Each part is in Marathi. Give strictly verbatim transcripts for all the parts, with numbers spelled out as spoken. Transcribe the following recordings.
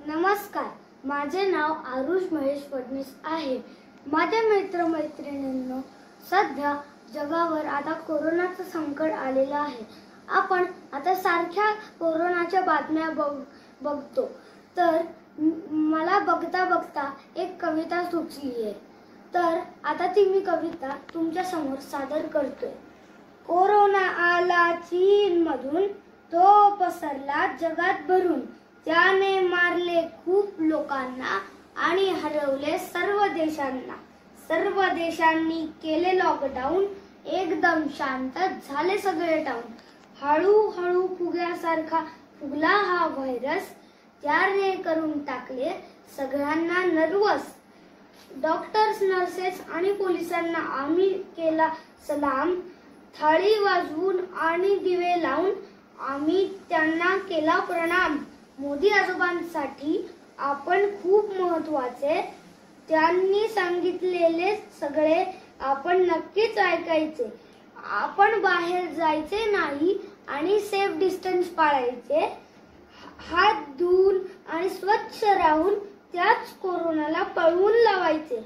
नमस्कार, माझे नाव आरुष महेश फडणीस आहे. माझ्या मित्रमैत्रिणींनो, सध्या जगावर आता कोरोनाचं संकट आलेलं आहे. आपण आता सारख्या कोरोनाच्या बातम्या बघ बघतो तर मला बघता बघता एक कविता सुचली आहे. तर आता ती मी कविता तुमच्या समोर सादर करतोय. कोरोना आला चीन मधून, तो पसरला जगात भरून. त्याने मारले खूप लोकांना आणि हरवले सर्व देशांना. सर्व देशांनी केले लॉकडाऊन, एकदम शांत झाले सगळे टाऊन. हळूहळू फुग्यासारखा फुगला हा व्हायरस, त्याने करून टाकले सगळ्यांना नर्वस. डॉक्टर्स, नर्सेस आणि पोलिसांना आम्ही केला सलाम. थाळी वाजवून आणि दिवे लावून आम्ही त्यांना केला प्रणाम. मोदी आजोबांसाठी आपण खूप महत्वाचे, त्यांनी सांगितलेले सगळे आपण नक्कीच ऐकायचे. आपण बाहेर जायचे नाही आणि सेफ डिस्टन्स पाळायचे. हात धुवून आणि स्वच्छ राहून त्याच कोरोनाला पळवून लावायचे.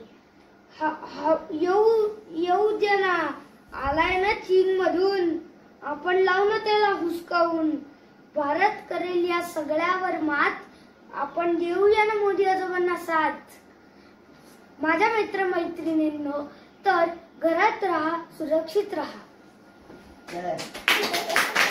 येऊ येऊ दे ना, आलाय ना चीन मधून, आपण लावू ना त्याला हुसकावून. भारत करेल या सगळ्यावर मात, आपण देऊया ना मोदी आजोबांना साथ. माझ्या मित्रमैत्रिणींनो, तर घरात राहा, सुरक्षित राहा.